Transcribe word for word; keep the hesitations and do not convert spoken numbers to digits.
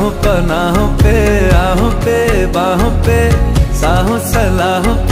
राहों पनाहों पे, आहों पे बाहों पे, साहों सलाहों